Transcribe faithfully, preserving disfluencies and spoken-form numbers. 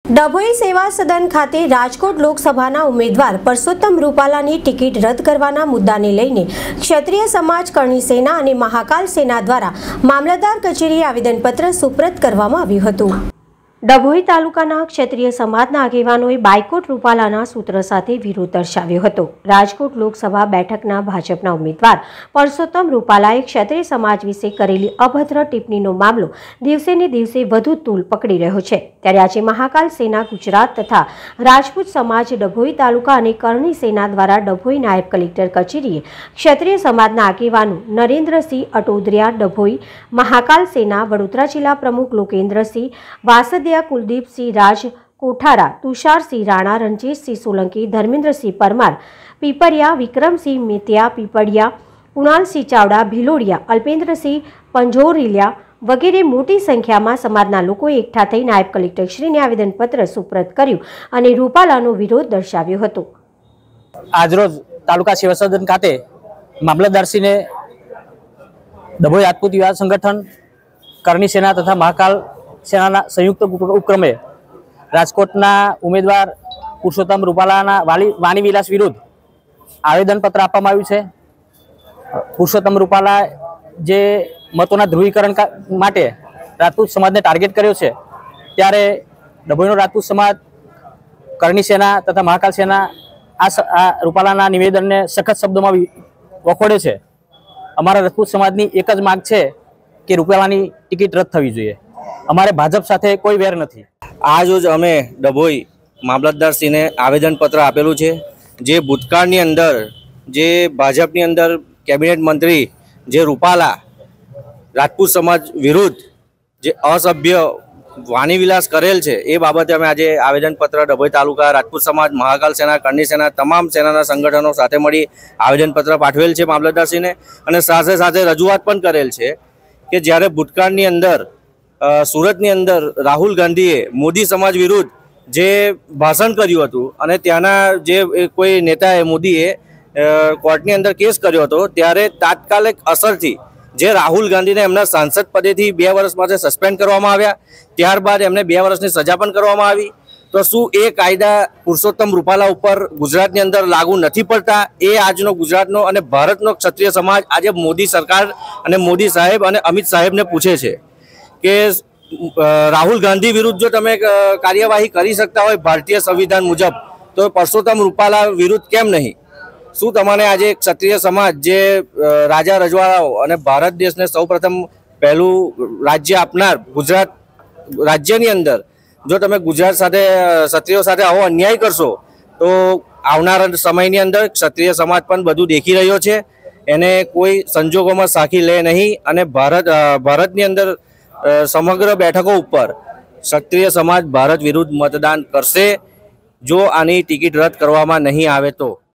ડભોઈ સેવા સદન ખાતે રાજકોટ લોકસભાના ઉમેદવાર પરસોત્તમ રૂપાલાની ટિકિટ રદ કરવાના મુદ્દાને લઈને ક્ષત્રિય સમાજ કરણી સેના અને મહાકાલ સેના દ્વારા મામલતદાર કચેરીએ આવેદનપત્ર સુપ્રત કરવામાં આવ્યું હતું। ડભોઈ તાલુકાના ક્ષત્રિય સમાજના આગેવાનોએ બાયકોટ રૂપાલાના સૂત્ર સાથે વિરોધ દર્શાવ્યો હતો। રાજકોટ લોકસભા બેઠકના ભાજપના ઉમેદવાર પરસોત્તમ રૂપાલાએ ક્ષત્રિય સમાજ વિશે કરેલી અભદ્ર ટિપ્પણીનો મામલો દિવસે ને દિવસે વધુ તૂલ પકડી રહ્યો છે। ત્યારે આજે મહાકાલ સેના ગુજરાત તથા રાજપૂત સમાજ ડભોઈ તાલુકા અને કરણી સેના દ્વારા ડભોઈ નાયબ કલેક્ટર કચેરીએ ક્ષત્રિય સમાજના આગેવાનો નરેન્દ્રસિંહ અટોદરિયા ડભોઈ, મહાકાલ સેના વડોદરા જિલ્લા પ્રમુખ લોકેન્દ્રસિંહ વાસદ, कुलदीपसिंह राज कोठारा, तुषारसिंह राणा, रंजीतसिंह सोलंकी, धर्मेन्द्रसिंह परमार पीपरिया, विक्रमसिंह मेतिया पीपड़िया, कुणालसिंह चावड़ा भीलोड़िया, अल्पेन्द्रसिंह पंजोरिया वगैरह मोटी संख्या में समाजना लोकोए एकठा थई नायब कलेक्टरश्रीने आवेदनपत्र सुप्रत कर्युं अने रूपालानो विरोध दर्शाव्यो हतो। આજરોજ તાલુકા સેવા સદન ખાતે મામલતદારશ્રીને ડભોઈ રાજપૂત યુવા સંગઠન, કરણી સેના તથા મહાકાલ સેનાના સંયુક્ત ઉપક્રમે રાજકોટના ઉમેદવાર પુરુષોત્તમ રૂપાલાના વાલી વાણી વિલાસ વિરુદ્ધ આવેદનપત્ર આપવામાં આવ્યું છે। પુરુષોત્તમ રૂપાલા જે મતોના ધ્રુવીકરણ માટે રાજપૂત સમાજને ટાર્ગેટ કર્યો છે, ત્યારે ડભોઈનો રાજપૂત સમાજ, કરણી સેના તથા મહાકાલ સેના આ રૂપાલાના નિવેદનને સખત શબ્દોમાં વખોડે છે। અમારા રાજપૂત સમાજની એક જ માંગ છે કે રૂપાલાની ટિકિટ રદ થવી જોઈએ। અમારે ભાજપ સાથે કોઈ વેર નથી। આજ રોજ અમે ડભોઈ મામલતદારશ્રીને આવેદનપત્ર આપેલું છે, જે ભૂતકાળની અંદર જે ભાજપની અંદર કેબિનેટ મંત્રી જે રૂપાલા રાજપૂત સમાજ વિરુદ્ધ જે અસભ્ય વાણીવિલાસ કરેલ છે, એ બાબતે અમે આજે આવેદનપત્ર ડભોઈ તાલુકા રાજપૂત સમાજ, મહાકાલ સેના, કરણી સેના તમામ સેનાના સંગઠનો સાથે મળી આવેદનપત્ર પાઠવેલ છે મામલતદારશ્રીને, અને સાથે સાથે રજૂઆત પણ કરેલ છે કે જ્યારે ભૂતકાળની અંદર સુરતની અંદર રાહુલ ગાંધીએ મોદી સમાજ વિરુદ્ધ જે ભાષણ કર્યું હતું અને ત્યાંના જે કોઈ નેતાએ મોદીએ કોર્ટની અંદર કેસ કર્યો હતો, ત્યારે તાત્કાલિક અસરથી જે રાહુલ ગાંધીને એમના સાંસદ પદેથી બે વર્ષ માટે સસ્પેન્ડ કરવામાં આવ્યા, ત્યારબાદ એમને બે વર્ષની સજા પણ કરવામાં આવી। તો શું એ કાયદા પુરુષોત્તમ રૂપાલા ઉપર ગુજરાતની અંદર લાગુ નથી પડતા? એ આજનો ગુજરાતનો અને ભારતનો ક્ષત્રિય સમાજ આજે મોદી સરકાર અને મોદી સાહેબ અને અમિત સાહેબને પૂછે છે કે રાહુલ ગાંધી વિરુદ્ધ જો તમે કાર્યવાહી કરી શકતા હોય ભારતીય સંવિધાન મુજબ, તો પરસોત્તમ રૂપાલા વિરુદ્ધ કેમ નહીં? શું તમારે આજે ક્ષત્રિય સમાજ જે રાજા રજવાડાઓ અને ભારત દેશને સૌપ્રથમ પહેલું રાજ્ય આપનાર ગુજરાત રાજ્યની અંદર જો તમે ગુજરાત સાથે ક્ષત્રિયો સાથે આવો અન્યાય કરશો, તો આવનારા સમયની અંદર ક્ષત્રિય સમાજ પણ બધું દેખી રહ્યો છે, એને કોઈ સંજોગોમાં સાખી લે નહીં અને ભારત ભારતની અંદર સમગ્ર બેઠકો ઉપર ક્ષત્રિય સમાજ ભારત વિરુદ્ધ મતદાન કરશે જો આની ટિકિટ રદ કરવામાં નહીં આવે તો।